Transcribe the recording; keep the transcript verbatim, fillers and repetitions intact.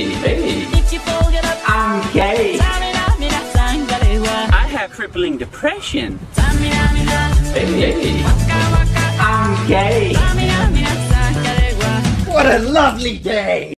hey. I'm gay. I have crippling depression. Hey, hey. I'm gay. What a lovely day.